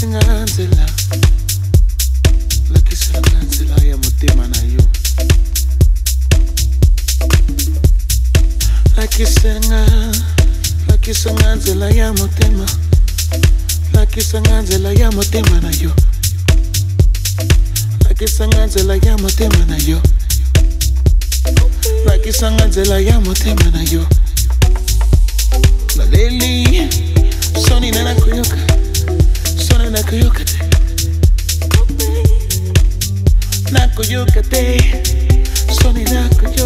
singanzela laki singanzela ya motema na yo laki singanzela ya motema laki singanzela ya motema na yo laki singanzela ya motema na yo laki singanzela ya motema na yo laleli soni na kuyoka soni na kuyoka te na kuyoka te soni na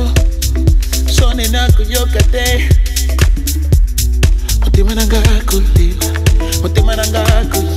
kuyoka te motema nanga kulila motema nanga kulila